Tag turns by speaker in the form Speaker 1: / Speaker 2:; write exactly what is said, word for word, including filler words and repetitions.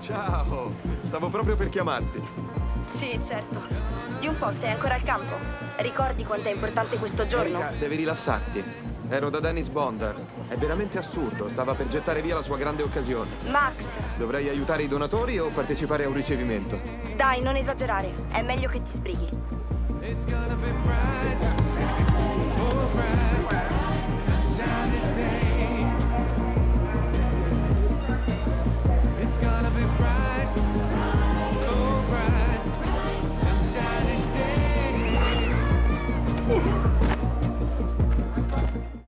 Speaker 1: Ciao, stavo proprio per chiamarti.
Speaker 2: Sì, certo. Di un po', sei ancora al campo? Ricordi quanto è importante questo giorno?
Speaker 1: Erika, devi rilassarti. Ero da Dennis Bond. È veramente assurdo, stava per gettare via la sua grande occasione.
Speaker 2: Max!
Speaker 1: Dovrei aiutare i donatori o partecipare a un ricevimento?
Speaker 2: Dai, non esagerare. È meglio che ti sbrighi.
Speaker 3: It's gonna be bright, oh bright, sunshine.